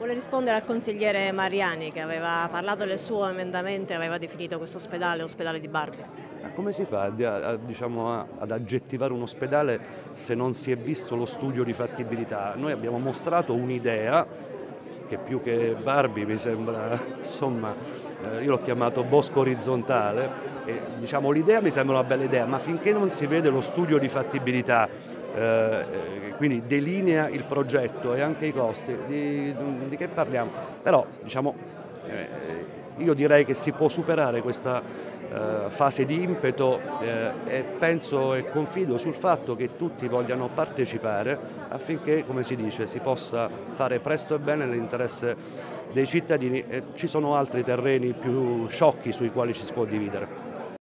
Vuole rispondere al consigliere Mariani che aveva parlato del suo emendamento e aveva definito questo ospedale di Barbie. Ma come si fa ad aggettivare un ospedale se non si è visto lo studio di fattibilità? Noi abbiamo mostrato un'idea che più che Barbie mi sembra, insomma, io l'ho chiamato bosco orizzontale, e l'idea mi sembra una bella idea, ma finché non si vede lo studio di fattibilità, quindi delinea il progetto e anche i costi, di che parliamo? Però io direi che si può superare questa fase di impeto, e penso e confido sul fatto che tutti vogliano partecipare affinché, come si dice, si possa fare presto e bene nell'interesse dei cittadini, e ci sono altri terreni più sciocchi sui quali ci si può dividere.